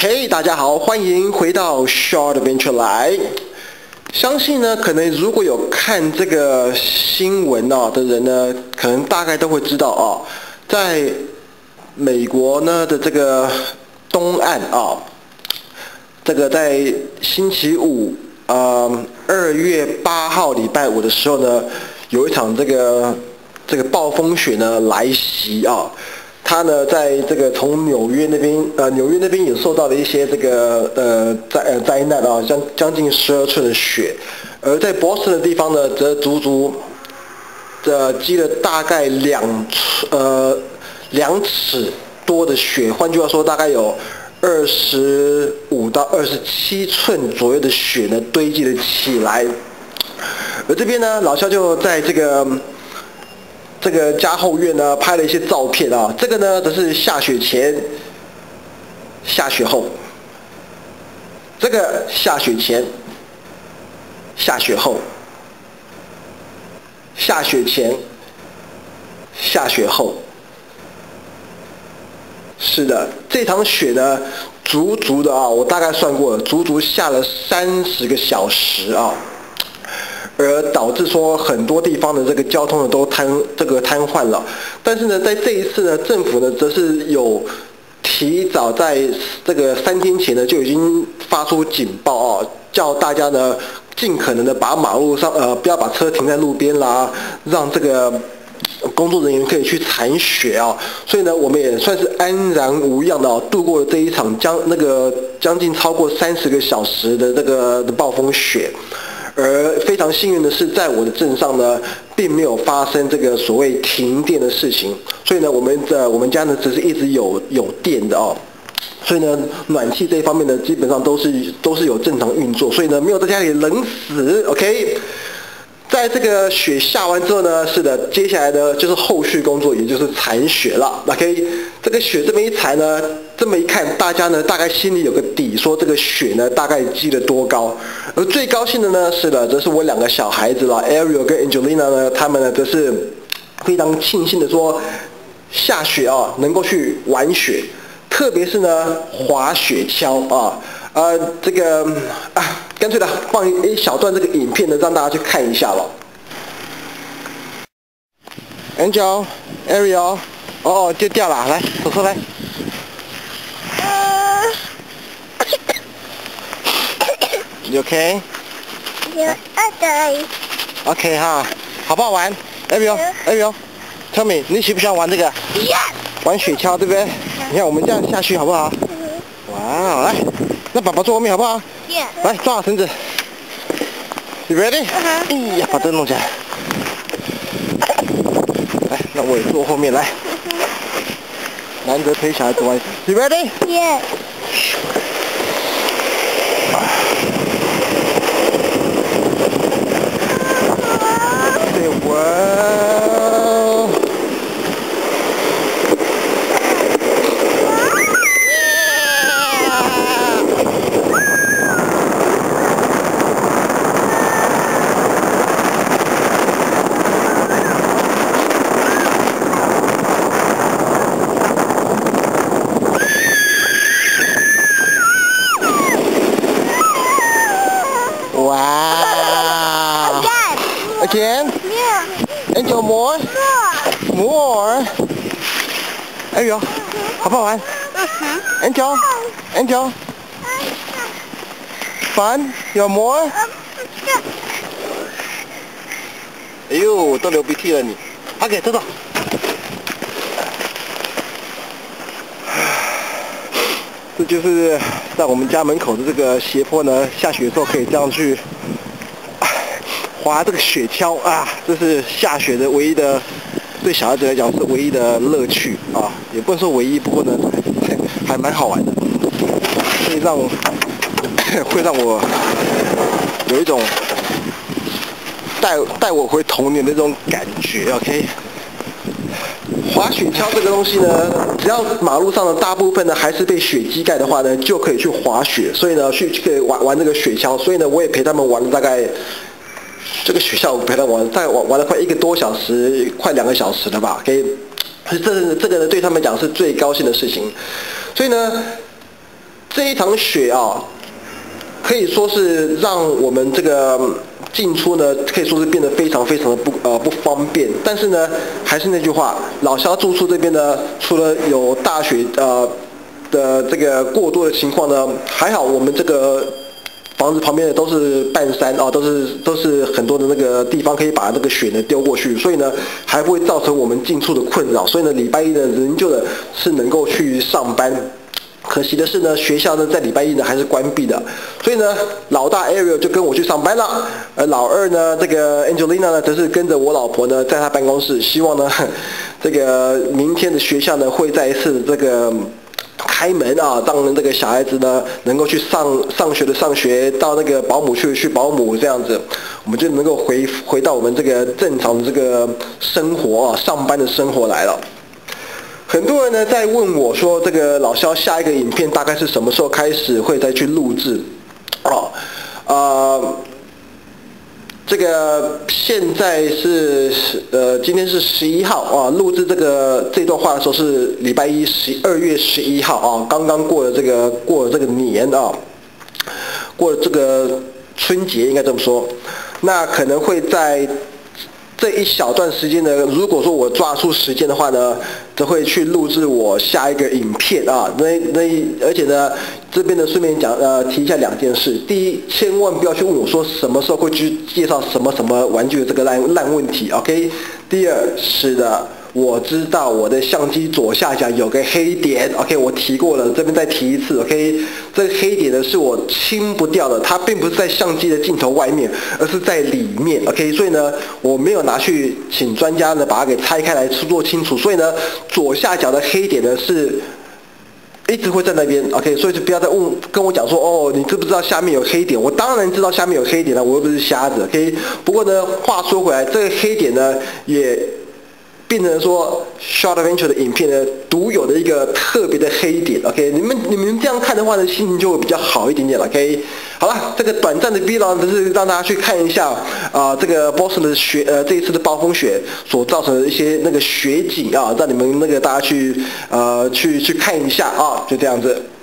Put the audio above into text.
嘿，大家好，欢迎回到 Short Adventure 来。相信呢，可能如果有看这个新闻的人呢，可能大概都会知道在美国呢的这个东岸这个在星期五2月8号礼拜五的时候呢，有一场这个暴风雪呢来袭它呢，在这个从纽约那边也受到了一些这个灾难将近12寸的雪，而在波士顿的地方呢，则足足积了大概2尺多的雪，换句话说，大概有25到27寸左右的雪呢堆积了起来。而这边呢，老肖就在这个家后院呢拍了一些照片这个呢则是下雪前、下雪后，这个下雪前、下雪后、下雪前、下雪后。是的，这场雪呢，足足的我大概算过了，足足下了30个小时而导致说很多地方的这个交通呢都瘫痪了。但是呢，在这一次呢，政府呢则是有提早在这个3天前呢就已经发出警报叫大家呢尽可能的把马路上不要把车停在路边啦，让这个工作人员可以去铲雪所以呢，我们也算是安然无恙的度过了这一场将近超过30个小时的这个暴风雪。而非常幸运的是，在我的镇上呢，并没有发生这个所谓停电的事情，所以呢，我们家呢只是一直有电的所以呢，暖气这一方面呢，基本上都是有正常运作，所以呢，没有在家里冷死。OK。在这个雪下完之后呢，是的，接下来呢就是后续工作，也就是铲雪了。OK， 这个雪这么一铲呢，这么一看，大家呢大概心里有个底，说这个雪呢大概积了多高。而最高兴的呢，是的，则是我2个小孩子了 ，Ariel 跟 Angelina 呢，他们呢则是非常庆幸的说，下雪能够去玩雪，特别是呢滑雪橇干脆的放一小段这个影片呢，让大家去看一下了。Angel, Ariel， 就掉了，来，手出来。You okay? Okay 哈，好不好玩 ？Ariel, tell me， 你喜不喜欢玩这个？ Yes。 玩雪橇对不对？你看我们这样下去好不好？哇，来，那爸爸坐后面好不好？ Yes。 来，抓好绳子。You ready？ 哎呀，把灯弄起来。来，那我也坐后面来。难得陪小孩子玩。You ready？ Yes。 Say wow。Wow! Again? Yeah. Angel, more? More? Ariel, 好不好玩 Angel? Fun? You want more? 哎呦，都流鼻涕了你。OK， 走。这就是在我们家门口的这个斜坡呢，下雪的时候可以这样去滑这个雪橇这是下雪的唯一的，对小孩子来讲是唯一的乐趣也不能说唯一，不过呢还蛮好玩的，会让我有一种带我回童年的这种感觉。OK。滑雪橇这个东西呢，只要马路上的大部分呢还是被雪积盖的话呢，就可以去滑雪，所以呢可以玩这个雪橇，所以呢我也陪他们玩了大概这个雪橇，我陪他们玩了快1个多小时，快2个小时了吧。OK， 这个呢对他们讲是最高兴的事情，所以呢这一场雪啊，可以说是让我们这个进出呢，可以说是变得非常非常的不方便。但是呢，还是那句话，老萧住处这边呢，除了有大雪的这个过多的情况呢，还好我们这个房子旁边的都是半山啊，都是很多的那个地方可以把那个雪呢丢过去，所以呢还不会造成我们进出的困扰。所以呢，礼拜一呢仍旧的是能够去上班。可惜的是呢，学校呢在礼拜一呢还是关闭的，所以呢，老大 Ariel 就跟我去上班了，而老二呢，这个 Angelina 呢，则是跟着我老婆呢在她办公室，希望呢，这个明天的学校呢会再一次这个开门啊，让这个小孩子呢能够去上学的上学，到那个保姆去保姆，这样子，我们就能够回到我们这个正常的这个生活啊，上班的生活来了。很多人呢在问我说，这个老萧下一个影片大概是什么时候开始会再去录制？这个现在是今天是11号啊，录制这段话的时候是礼拜一12月11号啊，刚刚过了这个年啊，过了这个春节应该这么说，那可能会在这一小段时间呢，如果说我抓出时间的话呢，则会去录制我下一个影片啊。而且呢，这边呢顺便提一下2件事。第一，千万不要去问我说什么时候会去介绍什么玩具的这个烂问题 ，OK？ 第二，是的，我知道我的相机左下角有个黑点 ，OK？ 我提过了，这边再提一次 ，OK？ 这个黑点呢是我清不掉的，它并不是在相机的镜头外面，而是在里面 ，OK？ 所以呢，我没有拿去请专家呢把它给拆开来做清楚，所以呢，左下角的黑点呢是一直会在那边 ，OK？ 所以就不要再跟我讲说，哦，你知不知道下面有黑点？我当然知道下面有黑点了，我又不是瞎子 ，OK？ 不过呢，话说回来，这个黑点呢也变成说 Short Adventure 的影片呢独有的一个特别的黑点 ，OK？ 你们这样看的话呢，心情就会比较好一点点 ，OK？ 好了，这个短暂的 vlog 就是让大家去看一下这个 Boston 的这一次的暴风雪所造成的一些那个雪景啊，让你们那个大家去看一下啊，就这样子。